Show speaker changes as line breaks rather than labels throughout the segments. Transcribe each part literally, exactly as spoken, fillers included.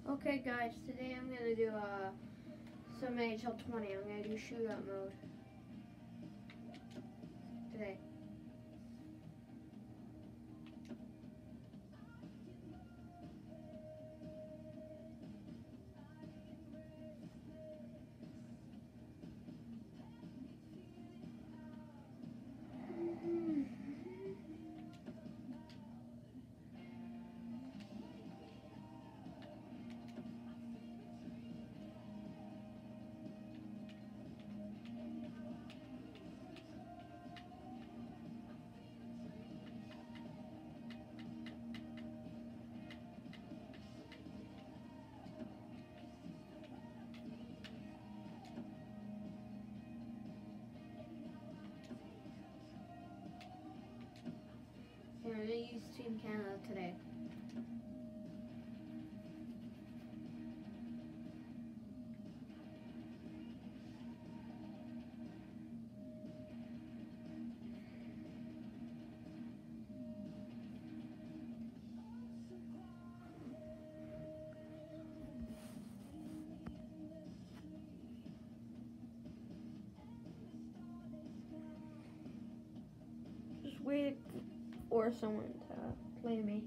Okay guys, today I'm going to do uh, some N H L twenty. I'm going to do shootout mode today. We're going to use Team Canada today. Just wait for someone to play me.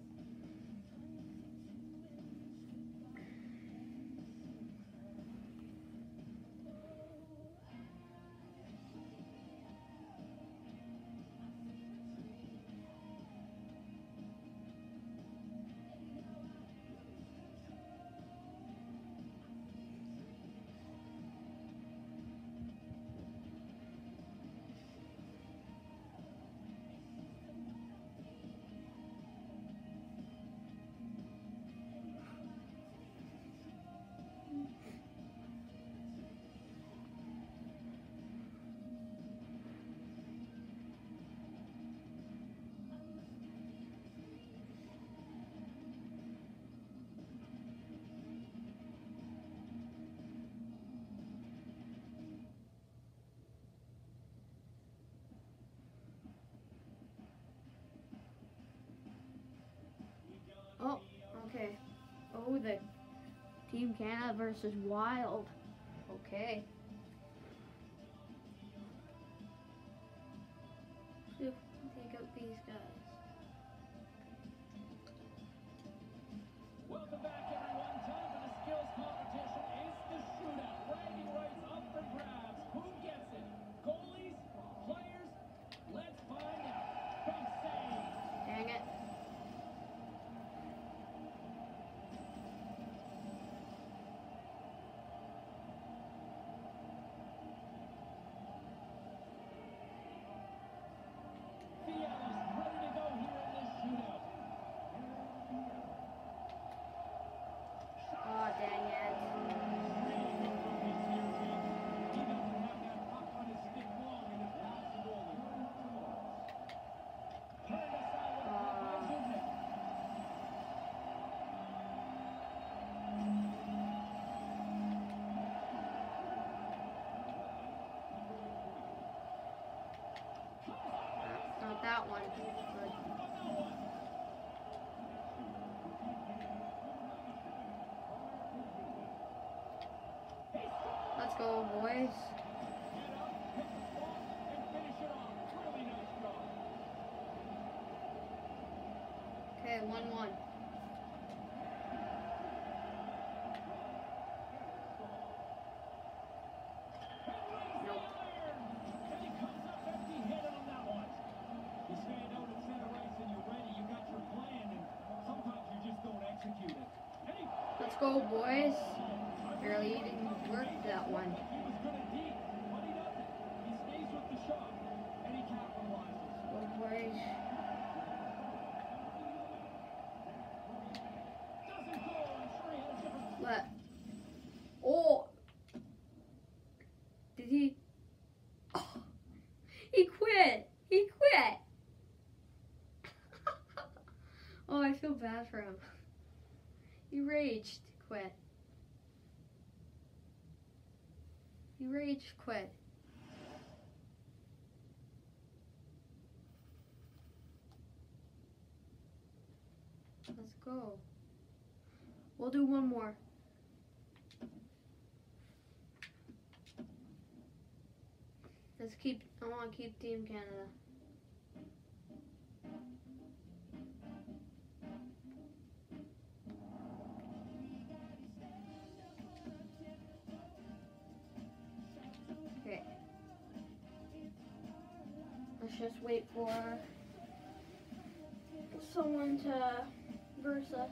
Oh, okay. Oh, the Team Canada versus Wild. Okay. Let's take out these guys.
Welcome back, everyone. Time for the skills competition. It's the shootout. Bragging rights up for grabs. Who gets it? Goalies? Players? Let's find out. Big save.
Dang it.
Fiala's ready to go here in this shootout.
Oh, dang it.
He doesn't have that puck on his stick long and it's past the goalie. Turned aside with a puck by Zubnik.
Not that one. Good. Let's go, boys. Okay, one one. Nope.
And he comes up empty-handed on that one. You stand out at center ice and you're ready. You got your plan, and sometimes you just don't execute it. And he
Let's go, boys. Barely even worked that one.
he was good at deep, but he doesn't. He stays with the shot, and he capitalizes.
Go, boys.
Doesn't go. I'm sure he had a different.
Let. Oh. Did he? Oh. He quit. He quit. Oh, I feel bad for him. He raged. Quit. He rage quit. Let's go. We'll do one more. Let's keep, I want to keep Team Canada. Okay. Let's just wait for someone to verse us.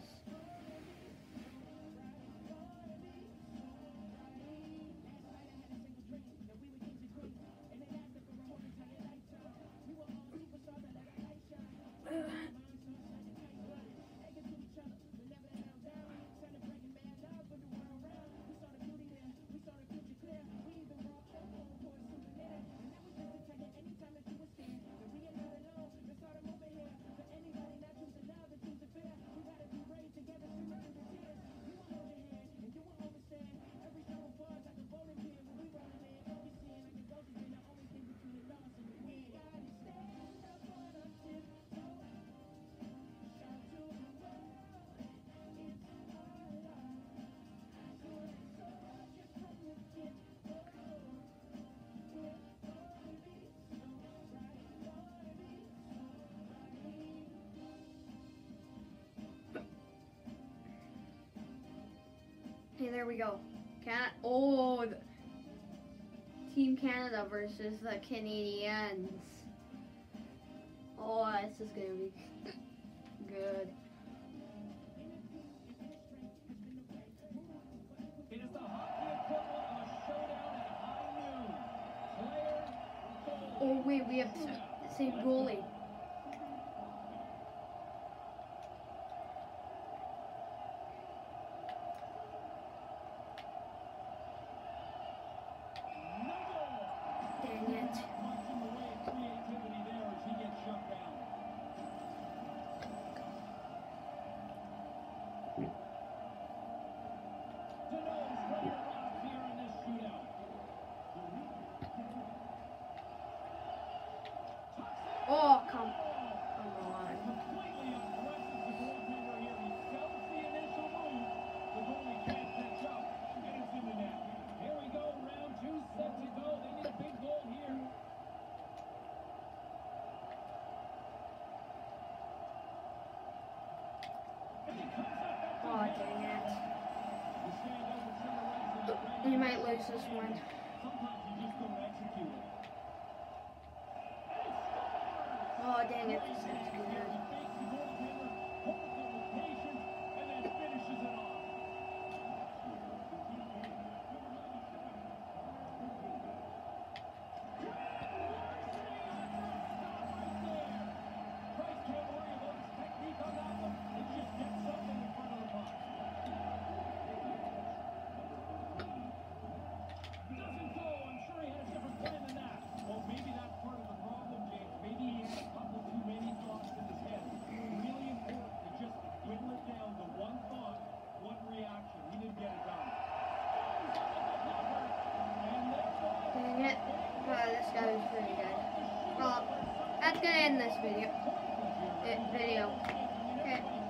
Okay, there we go. Can oh, the Team Canada versus the Canadians. Oh, this is gonna be good.
It is the hockey equivalent of a showdown at high noon. Player, goal.
Oh wait, we have the same goalie. Dang it.
Punching away at creativity there as he gets shut down. Danault's ready to rock here in this shootout.
Oh, come, come on.
Completely outaggressive the goaltender here. He sells the initial move. The goalie can't catch up, and it's in the net. Here we go, round two set to go. They need a big goal here. And he comes up empty.
Oh, dang it.
The stand over center ice and the red
We might lose this one.
Sometimes you just don't execute it.
Oh, dang it. This is
He
good.
fakes the goaltender, holds it with patience, and then finishes it off. Price can't worry about his technique on that one. It just gets something in front of the puck. Doesn't go. I'm sure he had a different plan than that. Well, maybe that's part of the problem, James. Maybe he had a couple too many thoughts in his head. Really important to just whittle it down to one thought, one reaction. He didn't get it done. And there goes
Dang it. Wow, this guy was pretty good. Well, that's gonna end this video. It, video. Okay.